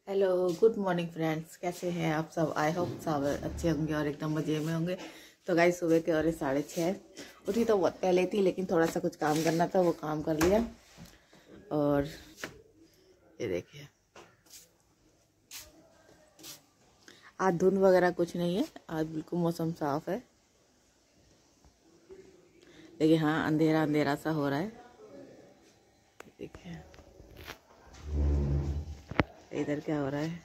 Hello, good morning friends. कैसे हैं आप सब? आई होप सब अच्छे होंगे और एकदम मज़े में होंगे। तो गाइस सुबह के और 6:30 उठी तो बहुत पहले थी, लेकिन थोड़ा सा कुछ काम करना था, वो काम कर लिया। और ये देखिए, आज धुंध वगैरह कुछ नहीं है, आज बिल्कुल मौसम साफ है। लेकिन हाँ, अंधेरा अंधेरा सा हो रहा है। देखिए इधर क्या हो रहा है।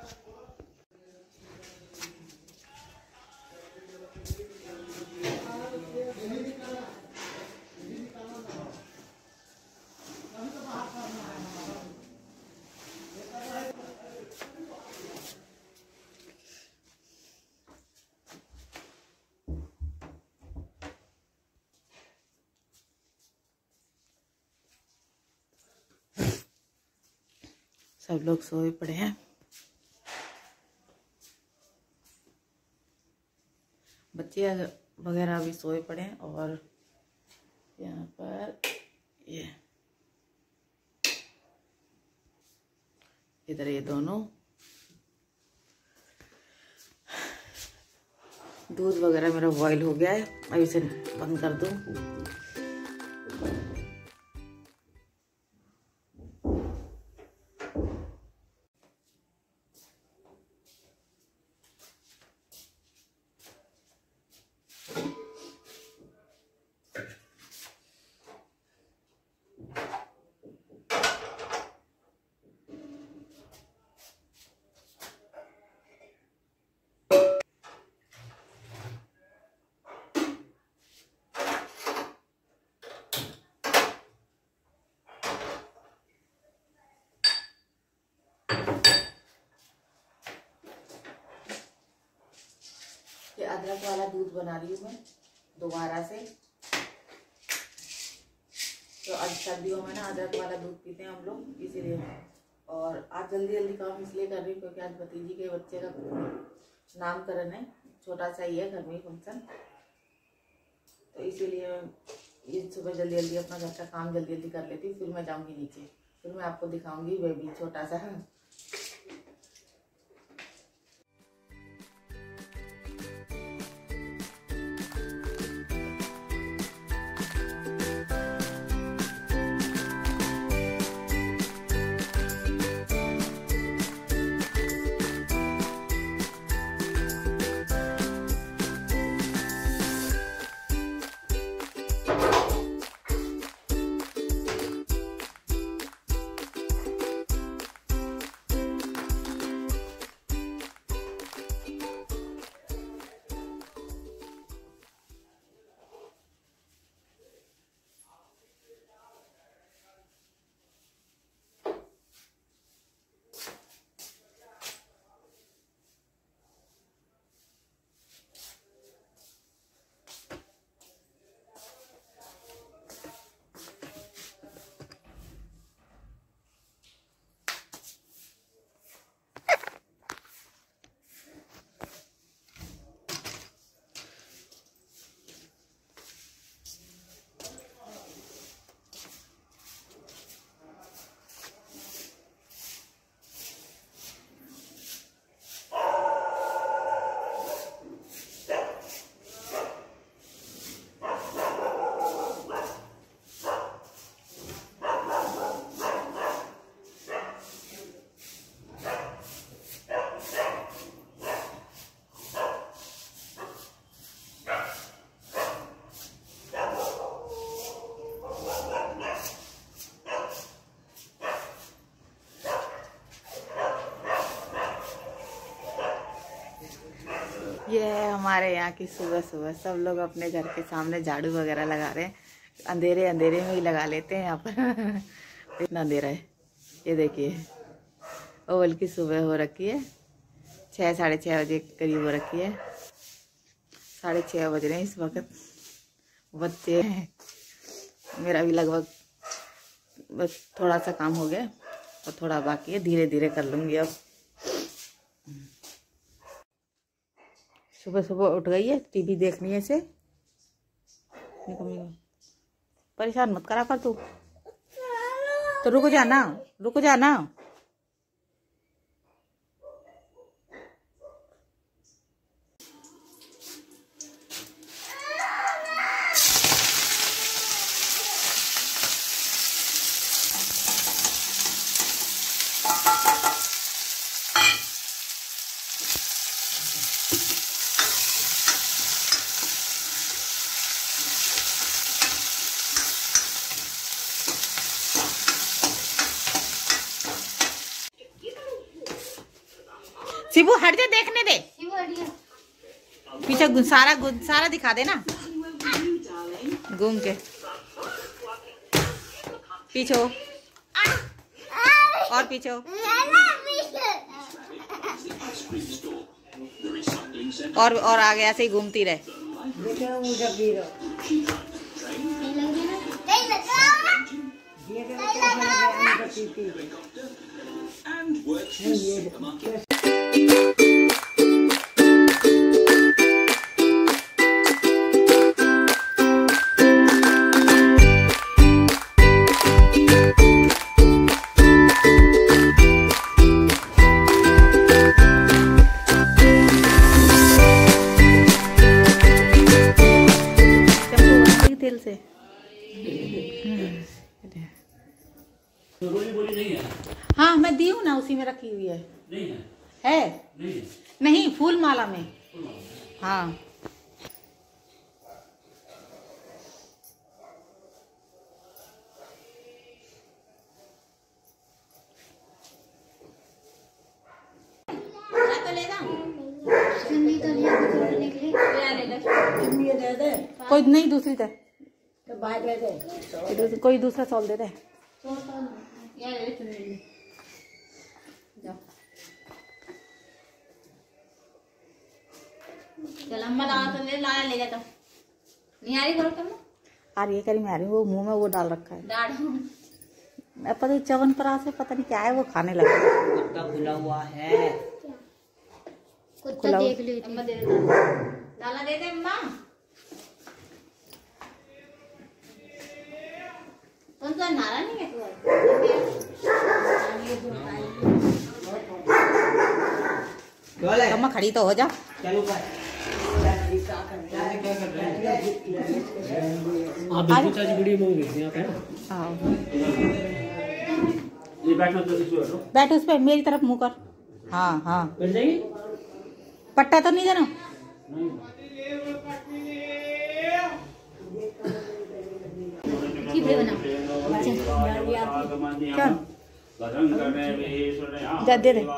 सब लोग सोए पड़े हैं। बच्चे वगैरह भी सोए पड़े हैं। और यहाँ पर ये इधर ये दोनों दूध वगैरह मेरा बॉईल हो गया है। अब इसे बंद कर दूं। ये अदरक वाला दूध बना रही हूँ मैं दोबारा से। तो आज सर्दियों में ना अदरक वाला दूध पीते हैं हम लोग, इसीलिए। और आज जल्दी जल्दी काम इसलिए कर रही हूँ क्योंकि आज भतीजी के बच्चे का नामकरण है। छोटा सा ही है, घर में फंक्शन। तो इसीलिए ये सुबह जल्दी जल्दी अपना घर का काम जल्दी जल्दी कर लेती हूँ। फिर मैं जाऊँगी नीचे, फिर मैं आपको दिखाऊंगी बेबी छोटा सा। ये है हमारे यहाँ की सुबह सुबह। सब लोग अपने घर के सामने झाड़ू वगैरह लगा रहे हैं। अंधेरे अंधेरे में ही लगा लेते हैं यहाँ पर। इतना अंधेरा है। ये देखिए, ओवल की सुबह हो रखी है। 6 साढ़े 6 बजे करीब हो रखी है। 6:30 बज रहे हैं इस वक्त। बच्चे हैं, मेरा भी लगभग बस थोड़ा सा काम हो गया और थोड़ा बाकी है, धीरे धीरे कर लूँगी अब। सुबह सुबह उठ गई है, टीवी देखनी है इसे। परेशान मत करा कर तू। तो रुक जाना, रुक जाना। शिबू हट जा, देखने दे। पीछे सारा दिखा दे ना, घूम के पीछे और पीछे। और आगे ऐसे ही घूमती रहे। तेल से हाँ मैं दी हूँ ना, उसी में रखी हुई है। है नहीं, फूल माला में। हाँ कोई नहीं, दूसरी दे, कोई दूसरा सॉल दे दे। चल अम्मा तो ले लाया, ले जाता नहीं आ रही घर तुम आ रही है करी मैं आ रही हूँ। वो मुंह में वो डाल रखा है, मैं पता च्यवनप्राश से पता नहीं क्या है, वो खाने लगा। कुत्ता खुला हुआ है, कुत्ता देख ली। अम्मा दे दे, दाला दे दे अम्मा। कौन सा नारा नहीं है तू? अम्मा खड़ी तो हो जा। चलो बैठ उस पे, मेरी तरफ मुंह कर। हाँ हाँ पट्टा तो नहीं देना। चल दे दे।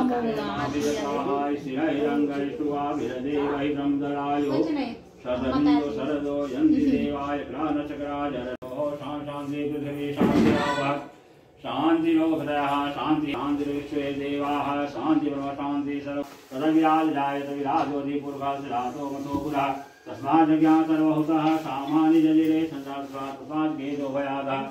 शांति शांति शांति विश्वे देवाः शांति ब्रह्म शांति सर्व तदविराज जायते विराजोधि पूर्वासरातो मतो पुरा तस्मात् ज्ञान सर्वभूतः सामान्य जलिरे संसार तस्मात् भेदो भयादः।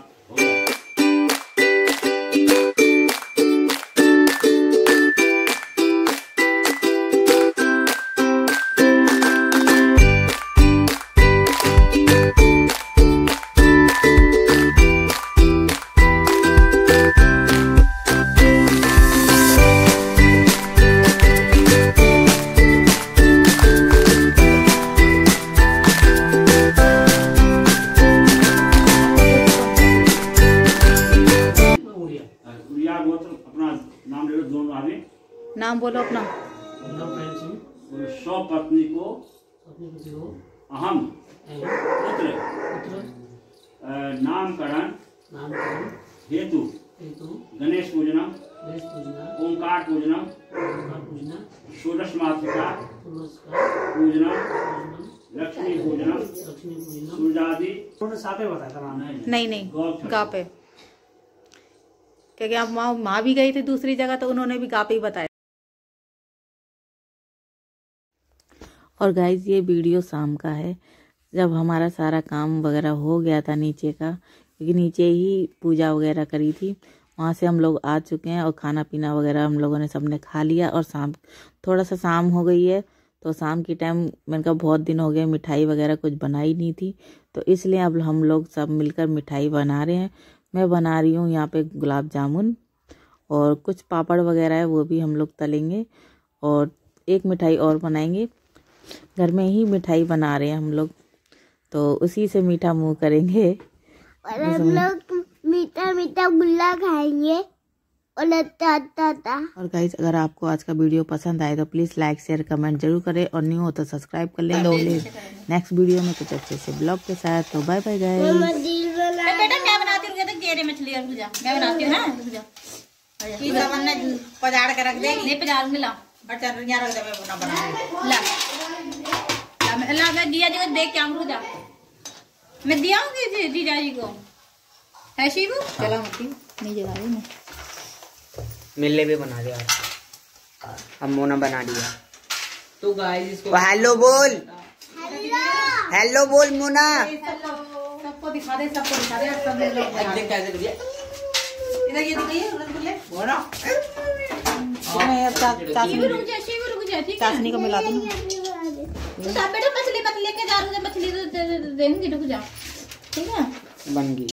नाम बोलो अपना। स्वपत्नी को अहम पुत्र नामकरण हेतु गणेश पूजना ओंकार पूजना षोडश मातृका पूजना लक्ष्मी पूजना सूर्यादि नहीं गा पे, क्योंकि आप माँ भी गई थी दूसरी जगह तो उन्होंने भी गा पे ही बताया। और गाइज ये वीडियो शाम का है, जब हमारा सारा काम वगैरह हो गया था नीचे का, क्योंकि नीचे ही पूजा वगैरह करी थी। वहाँ से हम लोग आ चुके हैं और खाना पीना वगैरह हम लोगों ने सबने खा लिया। और थोड़ा सा शाम हो गई है, तो शाम की टाइम मैंने कहा बहुत दिन हो गए मिठाई वगैरह कुछ बनाई नहीं थी, तो इसलिए अब हम लोग सब मिलकर मिठाई बना रहे हैं। मैं बना रही हूँ यहाँ पे गुलाब जामुन, और कुछ पापड़ वगैरह है वो भी हम लोग तलेंगे, और एक मिठाई और बनाएंगे। घर में ही मिठाई बना रहे हैं हम लोग, तो उसी से मीठा मुंह करेंगे और हम लोग मीठा मीठा गुल्ला खाएंगे और और गाइस अगर आपको आज का वीडियो पसंद आए तो प्लीज लाइक शेयर कमेंट जरूर करें, और न्यू हो तो सब्सक्राइब कर लें। नेक्स्ट वीडियो में कुछ अच्छे से ब्लॉग के साथ। तो बाय बाय गाइस। बेटा मैं बनाती हूँ गेरे मछली और भुजा मैं बनाती हूँ ना। पजाड़ के रख देगी, पजाड़ूंगी ला। ला मैं दिया जी को देख के आऊँ जा। मैं दिया हूँ जीजा जी को है शिवू। चला मत नहीं जला रही मैं। मिलने भी बना दिया अब मोना बना दिया। तो गाइस इसको हेलो बोल, हेलो बोल मोना। सबको दिखा दे सब लोग देख कैसे करिए इधर ये दिखाइए रसगुल्ले। मोना मैं अब शिवू रुक जा ठीक है। चाशनी को मिला दूँ। तो सब बेटा मछली मत लेके जा रहे मछली तो देंगे रुक जा ठीक है। बन गई।